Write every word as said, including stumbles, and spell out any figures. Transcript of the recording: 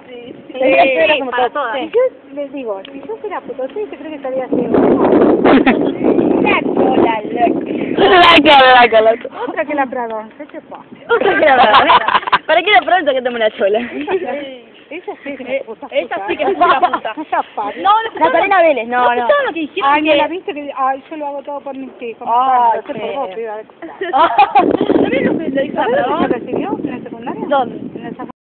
Sí, sí. Sí, era como para todo. todas. Si yo les digo, si yo fuera Potosí, ¿te crees que estaría haciendo? La cola, La loca, la loca. otra que la Prado, ¿qué te pasa? Otra que la verdad. ¿Para qué la pronto que tome una chola? Esa sí es una puta. Esa sí que es una puta. Esa pata. No, no, Natalia Vélez, no, no. ¿escucharon lo que dijeron? Ay, que... ¿no la viste? Que, ay, yo lo hago todo por mis hijos. Ay, Por qué- vos, piba. ¿Sabés lo que le dijo la ¿Sabés lo que se Pradón? recibió en el secundario? ¿Dónde? En el